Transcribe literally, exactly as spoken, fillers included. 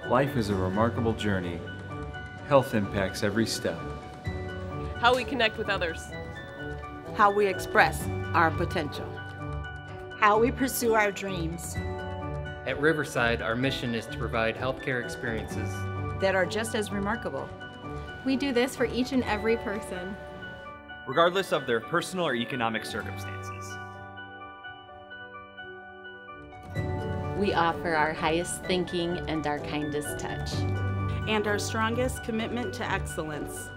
Life is a remarkable journey. Health impacts every step. How we connect with others. How we express our potential. How we pursue our dreams. At Riverside, our mission is to provide healthcare experiences that are just as remarkable. We do this for each and every person, regardless of their personal or economic circumstances. We offer our highest thinking and our kindest touch. And our strongest commitment to excellence.